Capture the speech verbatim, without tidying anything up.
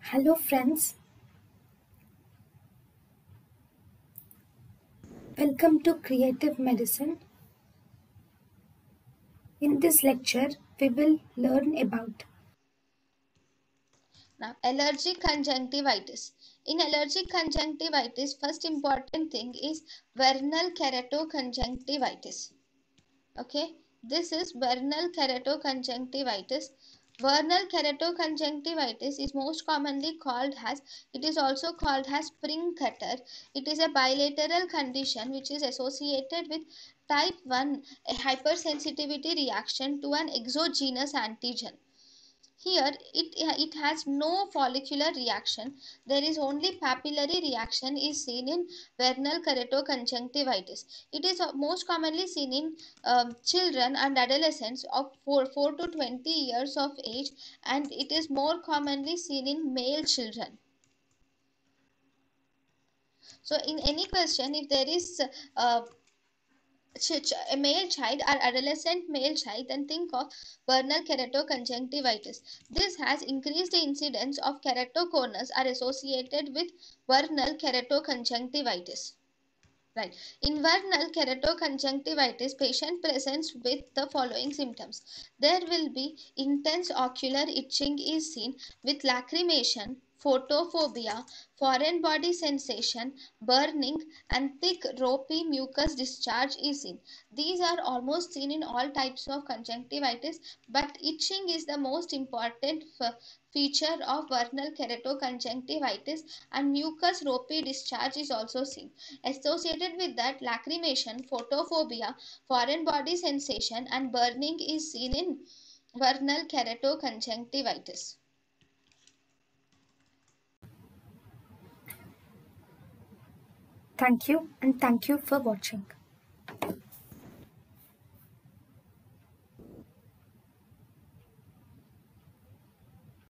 Hello friends, welcome to Creative Medicine. In this lecture, we will learn about Now, allergic conjunctivitis. In allergic conjunctivitis, first important thing is vernal keratoconjunctivitis. Okay, this is vernal keratoconjunctivitis. Vernal keratoconjunctivitis is most commonly called as, it is also called as spring cutter. It is a bilateral condition which is associated with type one, a hypersensitivity reaction to an exogenous antigen. Here, it, it has no follicular reaction. There is only papillary reaction is seen in vernal keratoconjunctivitis. It is most commonly seen in um, children and adolescents of four, four to twenty years of age, and it is more commonly seen in male children. So in any question, if there is uh, a male child or adolescent male child, then think of vernal keratoconjunctivitis. This has increased incidence of keratoconus are associated with vernal keratoconjunctivitis. Right. In vernal keratoconjunctivitis, patient presents with the following symptoms. There will be intense ocular itching is seen with lacrimation, photophobia, foreign body sensation, burning, and thick ropey mucus discharge is seen. These are almost seen in all types of conjunctivitis, but itching is the most important feature of vernal keratoconjunctivitis, and mucus ropey discharge is also seen. Associated with that, lacrimation, photophobia, foreign body sensation, and burning is seen in vernal keratoconjunctivitis. thank you and thank you for watching.